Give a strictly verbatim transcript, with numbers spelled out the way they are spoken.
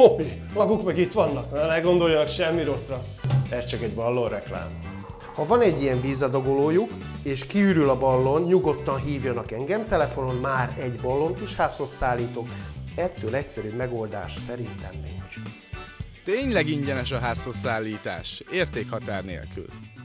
Hopi, maguk meg itt vannak, ne gondoljanak semmi rosszra. Ez csak egy ballon reklám. Ha van egy ilyen vízadagolójuk, és kiürül a ballon, nyugodtan hívjanak engem, telefonon már egy ballont is házhoz szállítok. Ettől egyszerűbb megoldás szerintem nincs. Tényleg ingyenes a házhoz szállítás, értékhatár nélkül.